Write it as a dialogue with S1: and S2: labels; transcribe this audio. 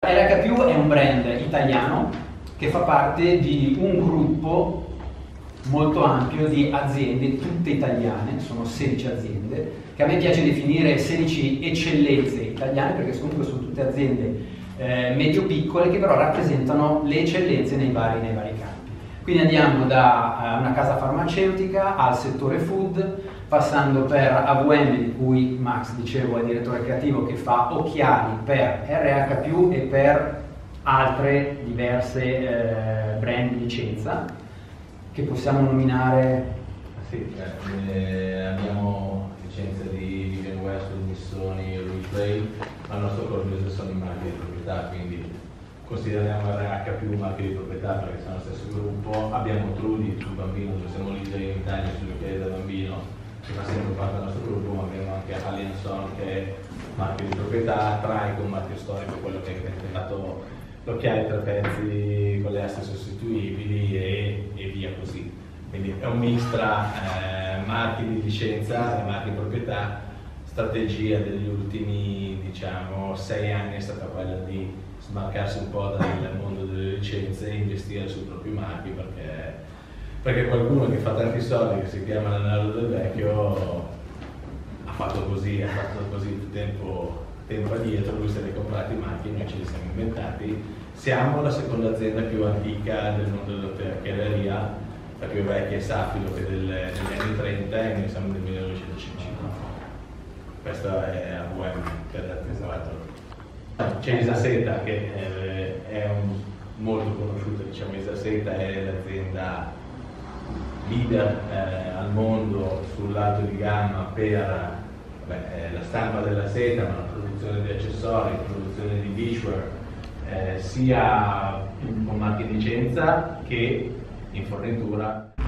S1: RHpiù è un brand italiano che fa parte di un gruppo molto ampio di aziende, tutte italiane, sono 16 aziende, che a me piace definire 16 eccellenze italiane, perché comunque sono tutte aziende medio-piccole che però rappresentano le eccellenze nei vari campi. Quindi andiamo da una casa farmaceutica al settore food, passando per AVM, di cui Max, dicevo, è direttore creativo, che fa occhiali per RHpiù e per altre diverse brand di licenza, che possiamo nominare.
S2: Sì, abbiamo licenze di Vivienne Westwood, Missoni, Louis Vuitton, ma il nostro core business sono i marchi di proprietà, quindi consideriamo RHpiù marchi di proprietà perché siamo lo stesso gruppo. Abbiamo Trudy, il bambino, dove siamo leader in Italia sugli occhiali da bambino, che fa sempre parte del nostro gruppo, ma abbiamo anche Alienson, che è marchio di proprietà, Tricon, marchio storico, quello che ha inventato l'occhiale tre pezzi con le aste sostituibili e via così. Quindi è un mix tra marchi di licenza e marchi di proprietà. Strategia degli ultimi, diciamo, 6 anni è stata quella di smarcarsi un po' dal mondo delle licenze e investire sui propri marchi, perché qualcuno che fa tanti soldi, che si chiama Leonardo Del Vecchio, ha fatto così tempo addietro. Lui se li ha comprati i marchi, noi ce li siamo inventati. Siamo la seconda azienda più antica del mondo dell'occhialeria, la più vecchia è Safilo, che è degli anni 30, e noi siamo del 1950. Questa è AVM per l'attenuato. C'è Isaseta, che è molto conosciuta, diciamo. Isaseta è l'azienda leader al mondo sull'alto di gamma per la stampa della seta, ma la produzione di accessori, la produzione di dishware, sia con marchi di licenza che in fornitura.